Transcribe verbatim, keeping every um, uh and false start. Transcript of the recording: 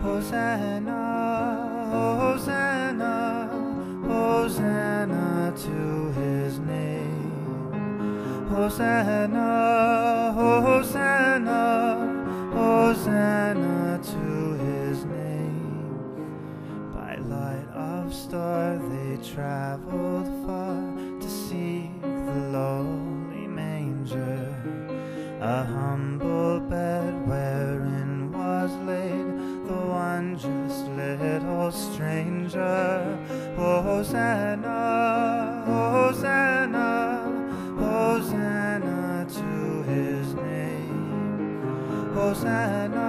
Hosanna, Hosanna, Hosanna to his name. Hosanna, Hosanna, Hosanna to his name. By light of star they traveled far to seek the lowly manger, a humble bed wherein was laid the one just little stranger. Hosanna, Hosanna, Hosanna to his name. Hosanna,